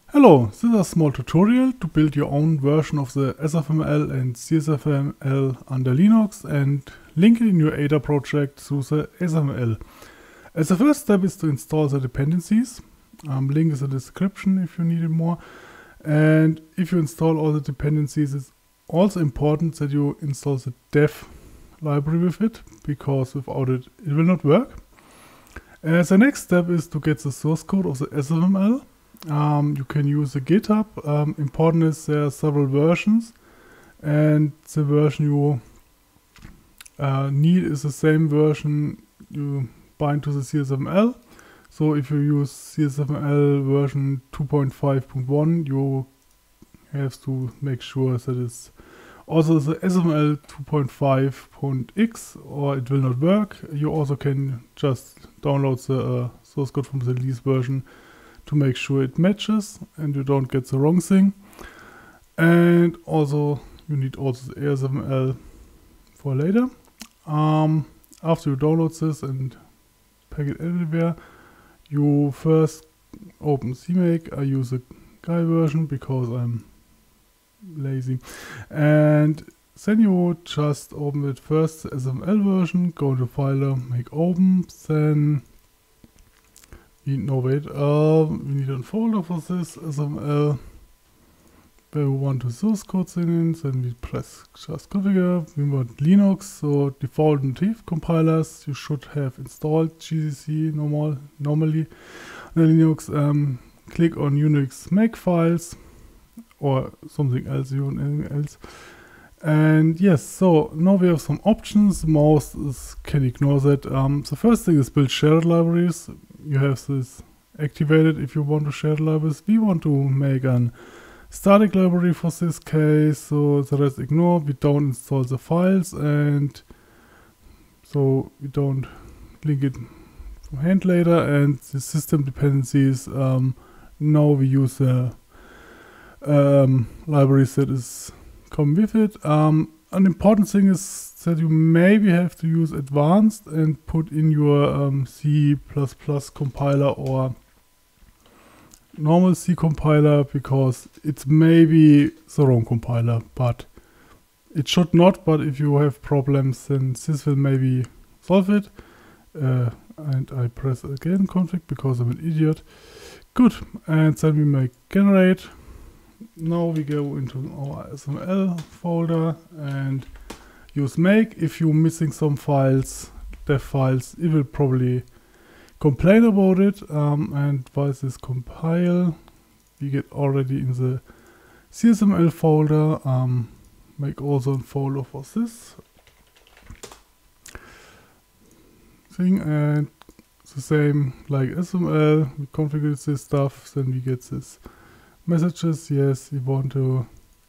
Hello, this is a small tutorial to build your own version of the SFML and CSFML under Linux and link it in your Ada project through the SFML. As the first step is to install the dependencies. Link is in the description if you need it more. And if you install all the dependencies, it's also important that you install the dev library with it, because without it, it will not work. The next step is to get the source code of the SFML. You can use the GitHub. Important is there are several versions, and the version you need is the same version you bind to the CSFML. So if you use CSFML version 2.5.1, you have to make sure that it's also the SFML 2.5.x, or it will not work. You also can just download the source code from the release version to make sure it matches and you don't get the wrong thing. And also you need also the ASML for later. After you download this and pack it everywhere, you first open CMake. I use a Guy version because I'm lazy. And then you just open it first, the SFML version, go to Filer, make open, then we need a folder for this SFML where we want the source code in. Then we press just configure. We want Linux, so default native compilers you should have installed GCC normally on Linux. Click on Unix Makefiles or something else, And yes, so now we have some options. Most can ignore that. The first thing is build shared libraries. You have this activated if you want to share libraries. We want to make a static library for this case, so the rest ignore. We don't install the files, and so we don't link it from hand later. And the system dependencies, now we use the libraries that is come with it. An important thing is that you maybe have to use advanced and put in your C++ compiler or normal C compiler, because it's maybe the wrong compiler, but it should not. But if you have problems, then this will maybe solve it. And I press again config because I'm an idiot. Good, and then we make generate. Now we go into our SFML folder and use make. If you're missing some files, dev files, it will probably complain about it. And while this compile, we get already in the CSML folder. Make also a folder for this thing, and the same like SFML. We configure this stuff, then we get this messages. Yes, we want to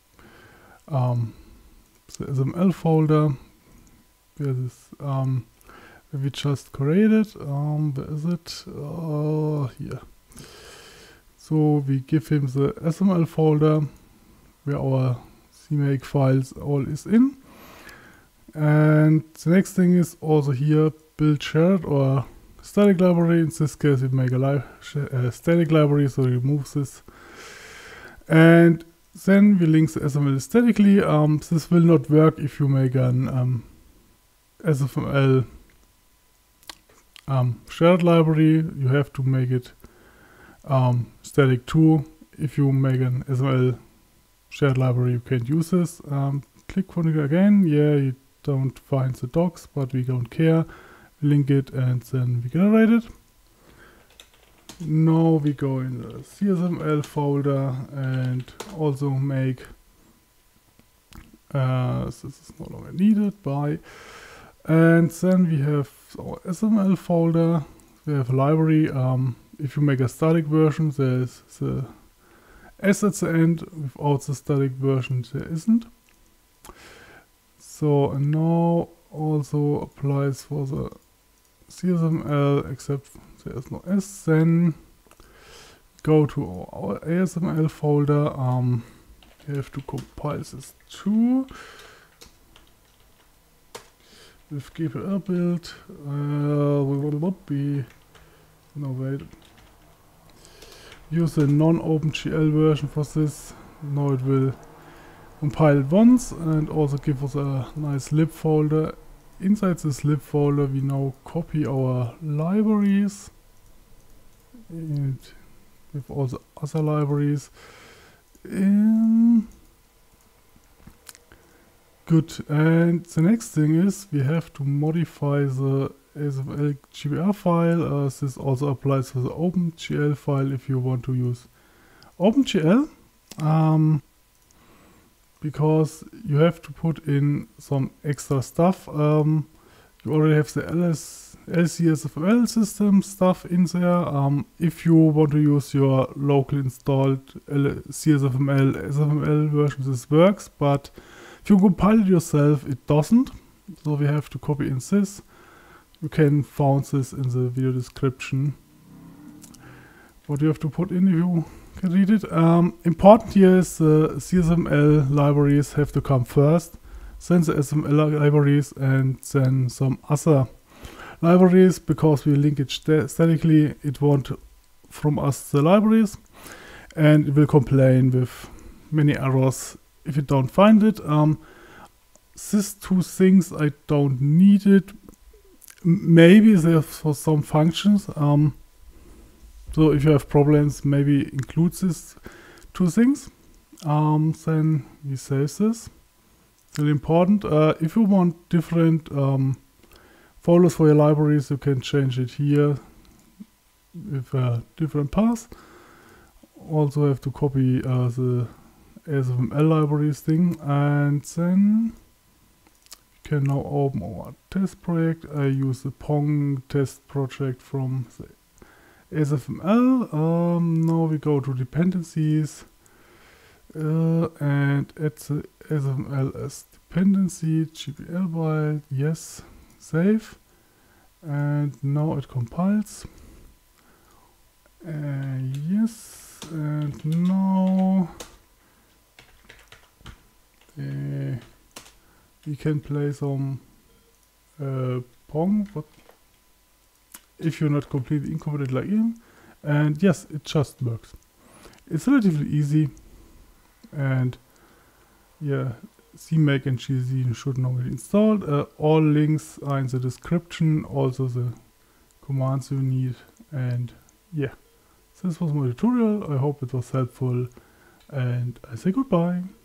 the SFML folder where this where we just created. Where is it? Here. So we give him the SFML folder where our CMake files all is in. And the next thing is also here build shared or static library. In this case, we make a static library, so remove this. And then we link the SFML statically. This will not work if you make an SFML shared library. You have to make it static too. If you make an SFML shared library, you can't use this. Click configure again. Yeah, you don't find the docs, but we don't care. Link it and then we generate it. Now we go in the CSML folder and also make this is no longer needed by, and then we have our SML folder. We have a library. If you make a static version, there's the S at the end. Without the static version, there isn't. So and now also applies for the CSML, except there is no S. Then go to our ASML folder. You have to compile this too with GPL build. We no wait. use a non-OpenGL version for this. Now it will compile it once and also give us a nice lib folder. Inside this lib folder we now copy our libraries and with all the other libraries. Good, and the next thing is we have to modify the ASFML GBR file. This also applies for the OpenGL file if you want to use OpenGL, because you have to put in some extra stuff. You already have the LCSFML system stuff in there. If you want to use your local installed CSFML, SFML version, this works, but if you compile it yourself, it doesn't. So we have to copy in this. You can find this in the video description. What you have to put in if you can read it. Important here is the CSFML libraries have to come first, then the SFML libraries, and then some other libraries, because we link it statically. It won't from us the libraries, and it will complain with many errors if you don't find it. These two things I don't need it. Maybe they're for some functions. So if you have problems, maybe include these two things. Then we save this. It's really important. If you want different folders for your libraries, you can change it here with a different path. Also have to copy the ASFML libraries thing, and then we can now open our test project. I use the Pong test project from the ASFML. Now we go to dependencies and add the ASFML as dependency, GPL file, yes, save, and now it compiles. Yes, and now we can play some Pong, but if you're not completely incompetent like him, and yes, it just works. It's relatively easy, and yeah, CMake and GZ should now be installed. All links are in the description, also the commands you need, and yeah, this was my tutorial. I hope it was helpful, and I say goodbye.